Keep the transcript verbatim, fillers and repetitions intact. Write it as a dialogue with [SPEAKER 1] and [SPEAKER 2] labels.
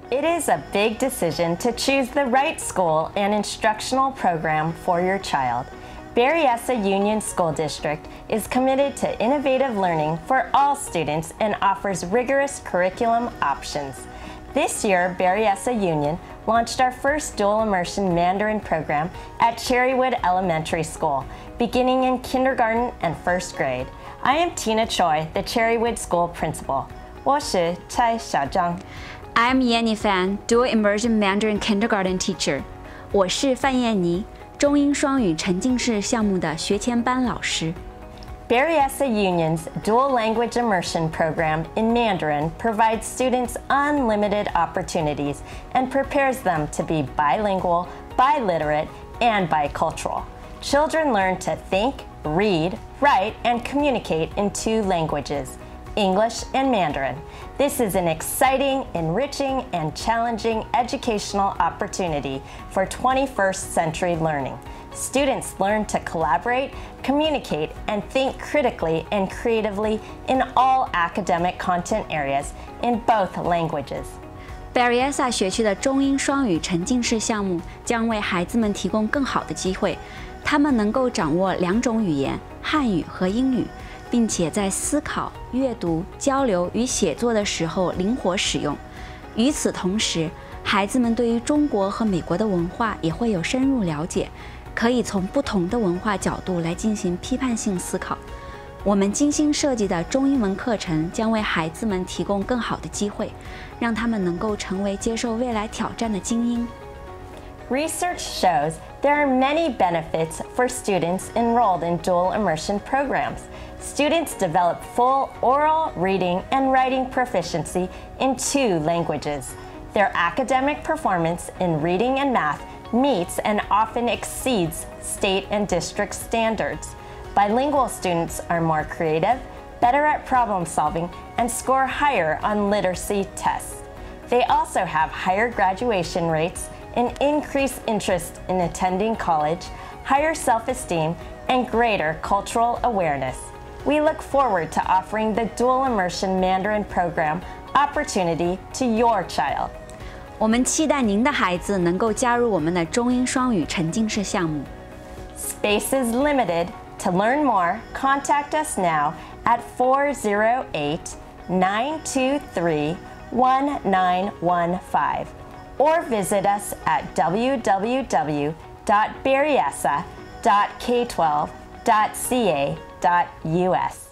[SPEAKER 1] It is a big decision to choose the right school and instructional program for your child. Berryessa Union School District is committed to innovative learning for all students and offers rigorous curriculum options. This year, Berryessa Union launched our first dual immersion Mandarin program at Cherrywood Elementary School, beginning in kindergarten and first grade. I am Tina Choi, the Cherrywood School Principal. 我是蔡小张。
[SPEAKER 2] I'm Yanni Fan, dual immersion Mandarin kindergarten teacher. 我是范燕妮，中英双语沉浸式项目的学前班老师。
[SPEAKER 1] Berryessa Union's dual language immersion program in Mandarin provides students unlimited opportunities and prepares them to be bilingual, biliterate, and bicultural. Children learn to think, read, write, and communicate in two languages, English and Mandarin. This is an exciting, enriching, and challenging educational opportunity for twenty-first century learning. Students learn to collaborate, communicate, and think critically and creatively in all academic content areas in both languages.
[SPEAKER 2] Berryessa 学区的中英双语沉浸式项目将为孩子们提供更好的机会，他们能够掌握两种语言，汉语和英语，并且在思考、阅读、交流与写作的时候灵活使用。与此同时，孩子们对于中国和美国的文化也会有深入了解，可以从不同的文化角度来进行批判性思考。我们精心设计的中英文课程将为孩子们提供更好的机会，让他们能够成为接受未来挑战的精英。
[SPEAKER 1] Research shows there are many benefits for students enrolled in dual immersion programs. Students develop full oral, reading, and writing proficiency in two languages. Their academic performance in reading and math meets and often exceeds state and district standards. Bilingual students are more creative, better at problem solving, and score higher on literacy tests. They also have higher graduation rates, an increased interest in attending college, higher self-esteem, and greater cultural awareness. We look forward to offering the dual immersion Mandarin program opportunity to your child.
[SPEAKER 2] 我们期待您的孩子能够加入我们的中英双语沉浸式项目。
[SPEAKER 1] Space is limited. To learn more, contact us now at four zero eight, nine two three, one nine one five or visit us at w w w dot berryessa dot k twelve dot c a dot u s.